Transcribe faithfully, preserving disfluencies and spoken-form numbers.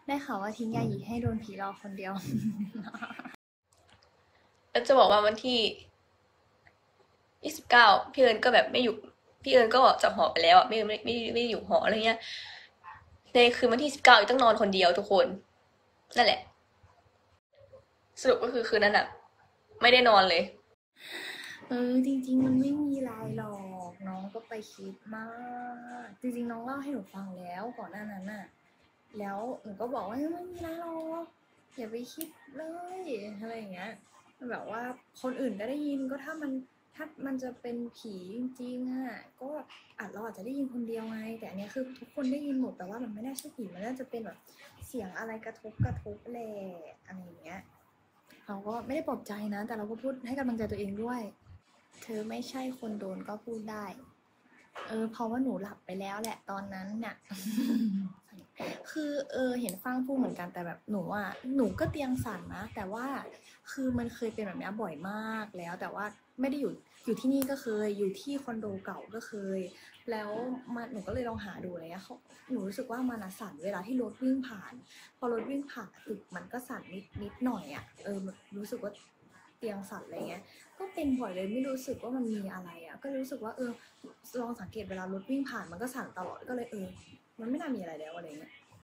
ได้ข่าวว่าทิ้งยาหยีให้โดนผีหลอกคนเดียวแล้วจะบอกว่าวันที่ยี่สิบเก้าพี่เอิญก็แบบไม่อยู่พี่เอิญก็ออกจากหอไปแล้วอ่ะไม่ไม่ไม่ไม่อยู่หออะไรเงี้ยในคืนวันที่สิบเก้าต้องนอนคนเดียวทุกคนนั่นแหละสรุปก็คือคืนนั้นอ่ะไม่ได้นอนเลยเออจริงๆมันไม่มีอะไรหรอกน้องก็ไปคิดมากจริงๆน้องเล่าให้หนูฟังแล้วก่อนหน้านั้นน่ะแล้วหนูก็บอกว่าไม่มีอะไรหรอกอย่าไปคิดเลยอะไรอย่างเงี้ยแบบว่าคนอื่นก็ได้ยินก็ถ้ามันถ้ามันจะเป็นผีจริงๆอ่ะก็อาจเราอาจจะได้ยินคนเดียวไงแต่อันนี้คือทุกคนได้ยินหมดแต่ว่ามันไม่น่าใช่ผีมันน่าจะเป็นแบบเสียงอะไรกระทบกระทบแหละอะไรอย่างเงี้ยเราก็ไม่ได้ปลอบใจนะแต่เราก็พูดให้กำลังใจตัวเองด้วยเธอไม่ใช่คนโดนก็พูดได้เออเพราะว่าหนูหลับไปแล้วแหละตอนนั้นเนี่ย คือเออเห็นฟังพูดเหมือนกันแต่แบบหนูอ่ะหนูก็เตียงสั่นนะแต่ว่าคือมันเคยเป็นแบบนี้บ่อยมากแล้วแต่ว่าไม่ได้อยู่อยู่ที่นี่ก็เคยอยู่ที่คอนโดเก่าก็เคยแล้วมันหนูก็เลยลองหาดูอะไรเงี้ยเขาหนูรู้สึกว่ามันอะสั่นเวลาที่รถวิ่งผ่านพอรถวิ่งผ่านตึกมันก็สั่นนิดนิดหน่อยอ่ะเออรู้สึกว่าเตียงสั่นอะไรเงี้ยก็เป็นบ่อยเลยไม่รู้สึกว่ามันมีอะไรอ่ะก็รู้สึกว่าเออลองสังเกตเวลารถวิ่งผ่านมันก็สั่นตลอดก็เลยเออมันไม่น่ามีอะไรแล้วอะไรเงี้ย